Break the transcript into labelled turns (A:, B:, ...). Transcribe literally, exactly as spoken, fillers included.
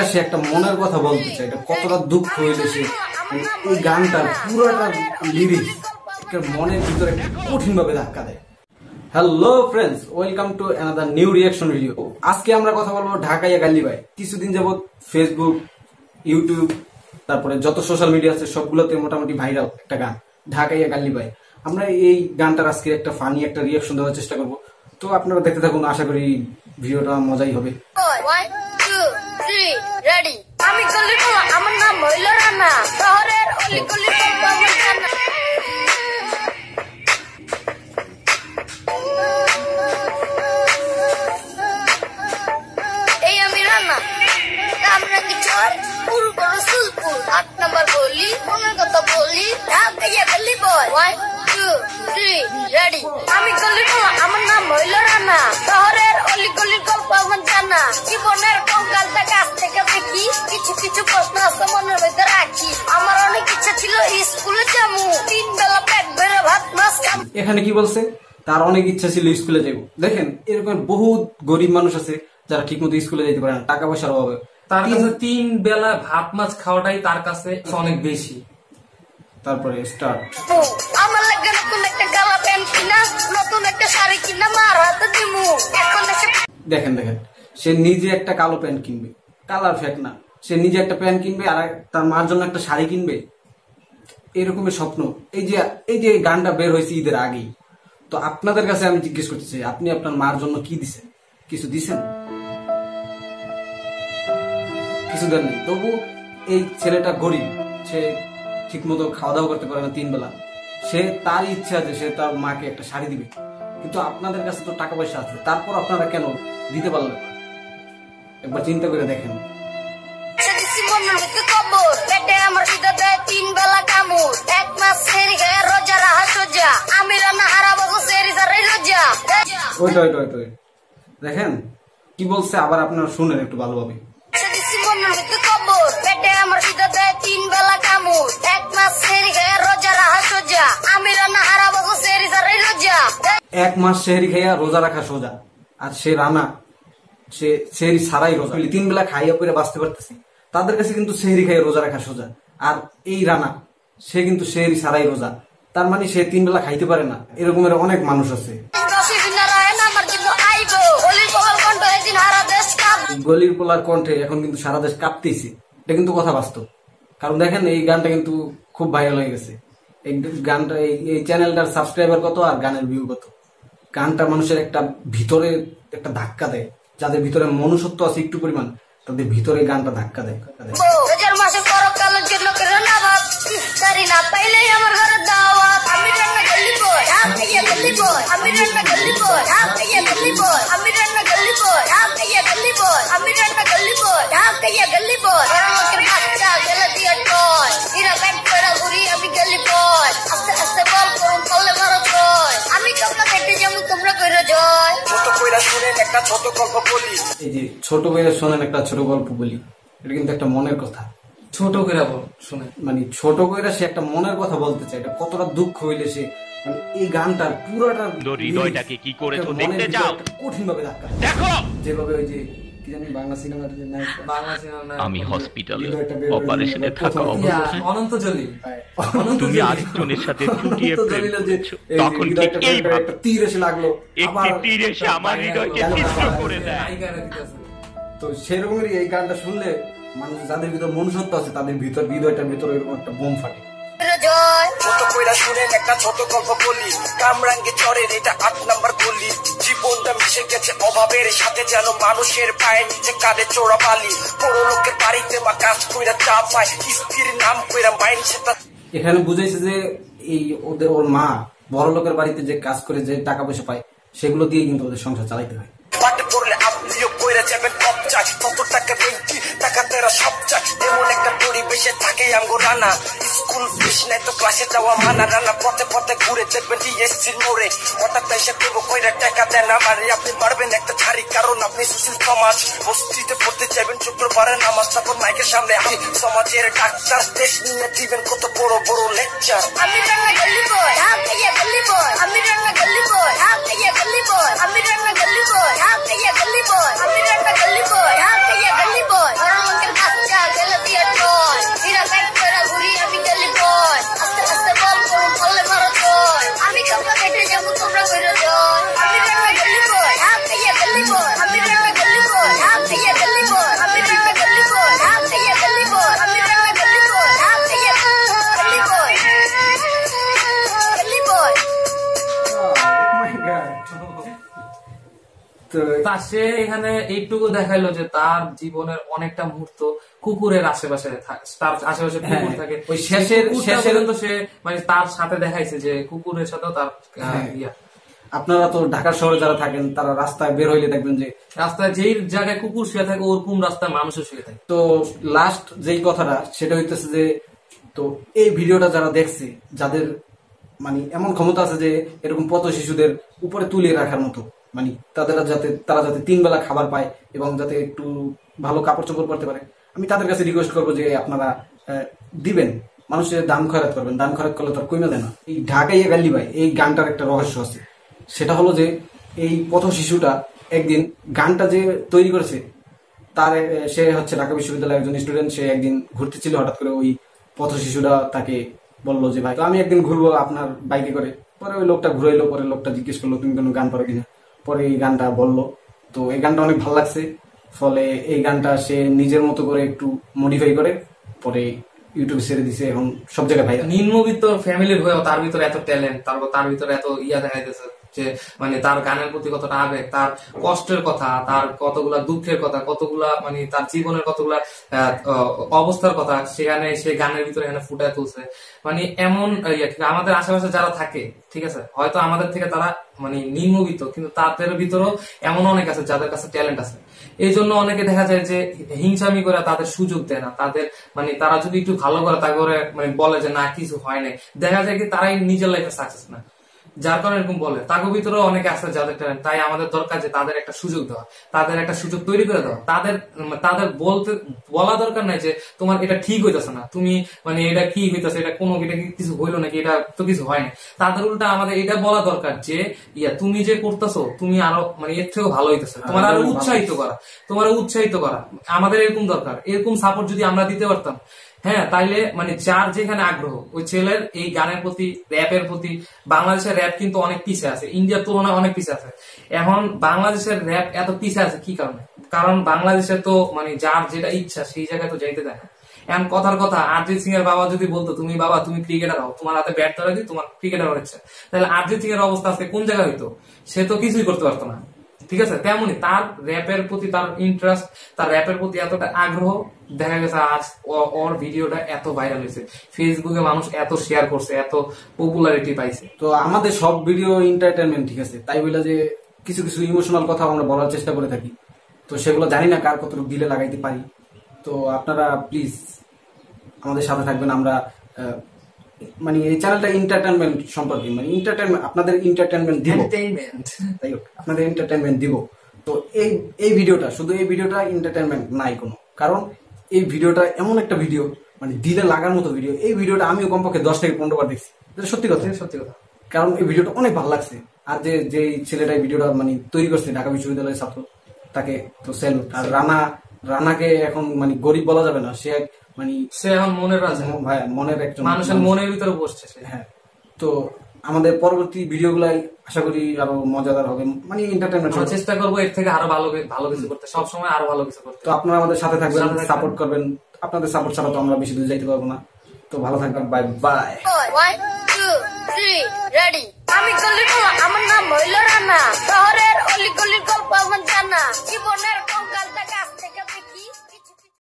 A: সে একটা মনের কথা বলতে চায়, এটা কতটা দুঃখ হইলে সে এই গানটা পুরোটা লিরিক্স মনের ভিতরে কঠিন ভাবে ধাক্কা দেয়। Hello friends, welcome to another new reaction video. আজকে আমরা কথা বলবো ঢাকাইয়া গালি ভাই। কিছুদিন যাবত ফেসবুক, ইউটিউব, তারপরে যত সোশ্যাল মিডিয়া আছে সবগুলোতে মোটামুটি ভাইরাল একটা গান ঢাকাইয়া গালি ভাই। আমরা এই গানটার আজকে একটা ফানি একটা রিয়াকশন দেওয়ার চেষ্টা করবো, তো আপনারা দেখতে থাকুন। আশা করি ভিডিওটা মজাই হবে।
B: আমি গলি বলা, আমার নাম হইল রানা, শহরের অলি গলি জানা। এই আমি রানা, কামরাঙ্গি চর, পুরো বড় সুলপুর, আট নম্বর গলি, মনের কথা বলি, ঢাকাইয়া Gully boy. One two three ready. আমি গলি বলা, আমার নাম হইল রানা, শহরের অলি গলির গল্প আমার জানা। জীবনের কঙ্কালটা কাছ থেকে দেখি, কিছু কিছু প্রশ্ন আছে মনের মধ্যে রাখি। আমার অনেক ইচ্ছা ছিল স্কুলে যাবো, তিন বেলা পেট ভরে ভাত মাছ খাবো।
A: এখানে কি বলছে? তার অনেক ইচ্ছা ছিল স্কুলে যাবো। দেখেন, এরকম বহুত গরিব মানুষ আছে যারা ঠিক মতো স্কুলে যেতে পারে না, টাকা পয়সার অভাবে।
C: তার কাছে তিন বেলা ভাত মাছ খাওয়াটাই তার কাছে অনেক বেশি।
A: তারপরে স্টার্ট।
B: আমার লাগে নতুন একটা গালা প্যান্ট কিনা, নতুন একটা শাড়ি কিনা, মার হাতে দিমু। এখন এসে
A: দেখেন দেখেন সে নিজে একটা কালো প্যান্ট কিনবে, কালার ফেক না, সে নিজে একটা প্যান্ট কিনবে আর তার মার জন্য একটা শাড়ি কিনবে। এরকমের স্বপ্ন। এই যে এই যে গানটা বের হয়েছে ঈদের আগেই, তো আপনাদের কাছে আমি জিজ্ঞেস করতে চাই, আপনি আপনার মার জন্য কি দিছেন? কিছু দিছেন? কিছু দেন নেই। তবু এই ছেলেটা গরিব, সে ঠিক মতো খাওয়া দাওয়া করতে পারে না তিন বেলা, সে তার ইচ্ছা আছে সে তার মাকে একটা শাড়ি দিবে। কিন্তু আপনাদের কাছে তো টাকা পয়সা আছে, তারপর আপনারা কেন দিতে পারলেন না? একবার চিন্তা করে দেখেন।
B: আমার তিন বেলা কামড়, এক মাস সেরি গায়ে রোজা রাহা সোজা। আমি রান্না হারাবো সেরি সারাই রোজা।
A: ওইটা ওইটা ওইটা দেখেন কি বলছে, আবার আপনারা শুনেন একটু ভালোভাবে।
B: আমার তিন বেলা কামড়, এক মাস সেরি গায়ে রোজা রাহা সোজা। আমি রান্না হারাবো সেরি সারাই রোজা।
A: এক মাস সেহরি খাইয়া রোজা রাখা সোজা, আর সে রানা সে সেহরি ছাড়াই রোজা। তিন বেলা খাইয়া পরে বাঁচতে পারতেছে, তাদের কাছে কিন্তু সেহরি খাইয়া রোজা রাখা সোজা। আর এই রানা সে কিন্তু সেহরি ছাড়াই রোজা, তার মানে সে তিন বেলা খাইতে পারে না। এরকমের অনেক মানুষ আছে। গলির পোলার কণ্ঠে এখন কিন্তু সারা দেশ কাঁপতেছে, এটা কিন্তু কথা বাস্তব। কারণ দেখেন এই গানটা কিন্তু খুব ভাইরাল হয়ে গেছে। এই গানটা এই চ্যানেলটার সাবস্ক্রাইবার কত আর গানের ভিউ কত। গানটা মানুষের একটা ভিতরে একটা ধাক্কা দেয়, যাদের ভিতরে মনুষ্যত্ব আছে একটু পরিমাণ, তাদের ভিতরে গানটা ধাক্কা দেয়।
B: না পাইলে আমার ঘরে দাওয়াত। আমি রান্না গলি বয়, ঢাকাইয়া গলি বয়। আমি রান্না গলি বয়, ঢাকাইয়া গলি বয়। আমি রান্না গলি বয়, ঢাকাইয়া গলি বয়। আমি রান্না গলি বয়, ঢাকাইয়া গলি বয়। লোকের বাচ্চা গেলে দিয়ে টয়, এরা ব্যাগ করে ঘুরি আমি গলি বয়। আস্তে আস্তে বল করুন করলে মারো টয়। আমি কামলা কেটে যেমন তোমরা কইরা জয়।
D: ছোট কইরা শুনেন একটা ছোট গল্প বলি।
A: এই যে ছোট কইরা শোনেন একটা ছোট গল্প বলি, এটা কিন্তু একটা মনের কথা।
C: ছোট কইরা বল শুনে,
A: মানে ছোট কইরা সে একটা মনের কথা বলতে চায়, এটা কতটা দুঃখ হইলে সে মানে এই গানটার পুরোটা
E: হৃদয়টাকে কি করেছো দেখতে যাও,
A: কঠিন ভাবে ধাক্কা
E: দেখো।
A: যেভাবে ওই যে কি জানি বাংলা সিনেমার যে নায়ক,
C: বাংলা সিনেমা
E: আমি হসপিটালে অপারেশনে থাকা অবস্থায়
C: অনন্ত জলিল,
E: তুমি আরেকজনের সাথে চুটিয়ে প্রেম করেছো, তখন ঠিক এই
A: একটা তীর এসে লাগলো,
E: একটি তীর এসে আমার হৃদয়কে ছিন্ন করে দেয়।
A: তো সেরকমই এই গানটা শুনলে মানুষ যাদের ভিতর মনুষ্যত্ব আছে তাদের ভিতর হৃদয়টার ভিতরে এরকম একটা বোম ফাটে।
D: ছোট কইরা শুনেন একটা ছোট গল্প বলি। কামরাঙ্গি চরের এটা আট নাম্বার গলি। জীবনটা মিশে গেছে অভাবের সাথে, যেন মানুষের পায়ের নিচে কাঁধে চোরা বালি। বড় লোকের বাড়িতে মা কাজ কইরা চা পায়, স্ত্রীর নাম কইরা মাইন সেটা।
A: এখানে বুঝাইছে যে এই ওদের ওর মা বড় লোকের বাড়িতে যে কাজ করে যে টাকা পয়সা পায় সেগুলো দিয়ে কিন্তু ওদের সংসার চালাইতে হয়।
D: পাটে পড়লে আপনিও কইরা যাবেন কপ চাই, কত টাকা বেঞ্চি টাকা তেরা সব চাই। এমন একটা পরিবেশে থাকে আমগো রানা। স্কুল ফিস নাই তো ক্লাসে যাওয়া মানা। রানা পথে পথে ঘুরে দেখবেন ডিএসসির মোড়ে, হঠাৎ এসে করবো কইরা টাকা দেন আমারে। আপনি পারবেন একটা ছাড়ি, কারণ আপনি সুশীল সমাজ। বস্তিতে পড়তে চাইবেন শুক্রবারে নামাজ, তারপর মাইকের সামনে হাই সমাজের ডাক্তার। দেশ নিয়ে দিবেন কত বড় বড় লেকচার।
B: আমি রান্না গলি বয়, ঢাকাইয়া গলি বয়। আমি রান্না গলি বয়, ঢাকাইয়া গলি বয়। আমি রান্না গলি বয়, ঢাকাইয়া গলি বয়। আমি রান্না গলি বয়, ঢাকাইয়া গলি বয়। লোকের
C: তা সে এখানে এইটুকু দেখাইলো যে তার জীবনের অনেকটা মুহূর্ত কুকুরের আশেপাশে থাকে, তার আশেপাশে কুকুর থাকে,
A: ওই শেষের শেষের
C: তো সে মানে তার সাথে দেখাইছে যে কুকুরের সাথেও তার ইয়া।
A: আপনারা তো ঢাকা শহরে যারা থাকেন তারা রাস্তায় বের হইলে দেখবেন যে
C: রাস্তায় যেই জায়গায় কুকুর শুয়ে থাকে ওরকম রাস্তায় মানুষও শুয়ে থাকে।
A: তো লাস্ট যেই কথাটা সেটা হইতেছে যে তো এই ভিডিওটা যারা দেখছে, যাদের মানে এমন ক্ষমতা আছে যে এরকম পথ শিশুদের উপরে তুলে রাখার মতো, মানে তাদের যাতে তারা যাতে তিন বেলা খাবার পায় এবং যাতে একটু ভালো কাপড় চোপড় পরতে পারে, আমি তাদের কাছে রিকোয়েস্ট করবো যে আপনারা দিবেন, মানুষের দান খয়রাত করবেন। দান খয়রাত করলে তার কইমা দেয় না। এই ঢাকাই গাল্লি ভাই, এই গানটার একটা রহস্য আছে, সেটা হলো যে এই পথ শিশুটা একদিন গানটা যে তৈরি করেছে তার সে হচ্ছে ঢাকা বিশ্ববিদ্যালয়ের একজন স্টুডেন্ট। সে একদিন ঘুরতে ছিল, হঠাৎ করে ওই পথ শিশুটা তাকে বললো যে ভাই তো আমি একদিন ঘুরবো আপনার বাইকে করে। পরে ওই লোকটা ঘুরাইলো, পরে লোকটা জিজ্ঞেস করলো তুমি কোনো গান পারো কিনা, পরে এই গানটা বললো। তো এই গানটা অনেক ভালো লাগছে, ফলে এই গানটা সে নিজের মতো করে একটু মডিফাই করে পরে ইউটিউবে ছেড়ে দিছে, এখন সব জায়গায় ভাই।
C: নিম্নবিত্ত ফ্যামিলির হয়েও তার ভিতরে এত ট্যালেন্ট, তারপর তার ভিতরে এত ইয়া দেখা যাচ্ছে যে মানে তার গানের প্রতি কতটা আবেগ, তার কষ্টের কথা, তার কতগুলা দুঃখের কথা, কতগুলা মানে তার জীবনের কতগুলা অবস্থার কথা সেখানে সে গানের ভিতরে এখানে ফুটায় তুলছে। মানে এমন আমাদের আশেপাশে যারা থাকে, ঠিক আছে, হয়তো আমাদের থেকে তারা মানে নিম্নবিত্ত, কিন্তু তাদের ভিতরেও এমন অনেক আছে যাদের কাছে ট্যালেন্ট আছে। এই জন্য অনেকে দেখা যায় যে হিংসামি করে তাদের সুযোগ দেয় না, তাদের মানে তারা যদি একটু ভালো করে তারপরে মানে বলে যে না কিছু হয় নাই, দেখা যায় কি তারাই নিজের লাইফে সাকসেস না, যার কারণে এরকম বলে। তাদের ভিতরেও অনেকে আছে যাদের ট্যালেন্ট, তাই আমাদের দরকার যে তাদের একটা সুযোগ দেওয়া, তাদের একটা সুযোগ তৈরি করে দেওয়া। তাদের তাদের বলতে বলা দরকার নাই যে তোমার এটা ঠিক হইতেছে না, তুমি মানে এটা কি হইতেছে, এটা কোনো এটা কিছু হইলো নাকি, এটা তো কিছু হয় না। তাদের উল্টা আমাদের এটা বলা দরকার যে ইয়া তুমি যে করতেছো তুমি আরো মানে এর থেকেও ভালো হইতেছে, তোমার আরো উৎসাহিত করা, তোমার উৎসাহিত করা। আমাদের এরকম দরকার, এরকম সাপোর্ট যদি আমরা দিতে পারতাম, হ্যাঁ, তাইলে মানে যার যেখানে আগ্রহ ওই ছেলের এই গানের প্রতি, র্যাপের প্রতি। বাংলাদেশের র্যাপ কিন্তু অনেক পিছিয়ে আছে, ইন্ডিয়ার তুলনায় অনেক পিছিয়ে আছে। এখন বাংলাদেশের র্যাপ এত পিছিয়ে আছে কি কারণে? কারণ বাংলাদেশে তো মানে যার যেটা ইচ্ছা সেই জায়গায় তো যাইতে দেয় না। এখন কথার কথা, অরিজিৎ সিং এর বাবা যদি বলতো তুমি বাবা তুমি ক্রিকেটার হও, তোমার হাতে ব্যাট ধরে দিই, তোমার ক্রিকেটার হওয়ার ইচ্ছা, তাহলে অরিজিৎ সিং এর অবস্থা আজকে কোন জায়গায় হইতো? সে তো কিছুই করতে পারতো না, ঠিক আছে। তেমনি তার র্যাপের প্রতি তার ইন্টারেস্ট, তার র্যাপের প্রতি এতটা আগ্রহ, দেখা গেছে আজ ওর ভিডিওটা এত ভাইরাল হয়েছে, ফেসবুকে মানুষ এত শেয়ার করছে, এত পপুলারিটি পাইছে।
A: তো আমাদের সব ভিডিও এন্টারটেনমেন্ট, ঠিক আছে, তাই বলে যে কিছু কিছু ইমোশনাল কথা আমরা বলার চেষ্টা করে থাকি, তো সেগুলো জানি না কার কতটুকু দিলে লাগাইতে পারি। তো আপনারা প্লিজ আমাদের সাথে থাকবেন। আমরা মানে এই চ্যানেলটা এন্টারটেনমেন্ট সম্পর্কে, মানে এন্টারটেনমেন্ট, আপনাদের এন্টারটেনমেন্ট দিব, তাই হোক আপনাদের এন্টারটেনমেন্ট দিব। তো এই এই ভিডিওটা, শুধু এই ভিডিওটা এন্টারটেনমেন্ট নাই কোনো, কারণ এই ভিডিওটা এমন একটা ভিডিও মানে দিলে লাগার মতো ভিডিও। এই ভিডিওটা আমিও কমপক্ষে দশ থেকে পনেরো বার দেখছি, সত্যি কথা সত্যি কথা, কারণ এই ভিডিওটা অনেক ভালো লাগছে। আর যে যে ছেলেটা ভিডিওটা মানে তৈরি করছে ঢাকা বিশ্ববিদ্যালয়ের ছাত্র, তাকে তো স্যালুট। আর রানা, রানাকে এখন মানে গরিব বলা যাবে না, সে মানে
C: সে এখন মনের রাজা,
A: ভাই মনের একজন
C: মানুষের মনের ভিতরে বসছে।
A: হ্যাঁ, তো আমাদের পরবর্তী ভিডিওগুলাই আশা করি আরো মজাদার হবে, মানে এন্টারটেইনমেন্ট।
C: চেষ্টা করবো এর থেকে আরো ভালো ভালো কিছু করতে, সবসময় আরো ভালো কিছু করতে।
A: তো আপনারা আমাদের সাথে থাকবেন, সাপোর্ট করবেন। আপনাদের সাপোর্ট ছাড়া তো আমরা বেশি দূর যাইতে পারবো না। তো ভালো থাকবেন, bye bye.
B: One two three ready. আমি গলি আমার নাম হইল রানা, শহরের অলি গলির গল্প আমার জানা, জীবনের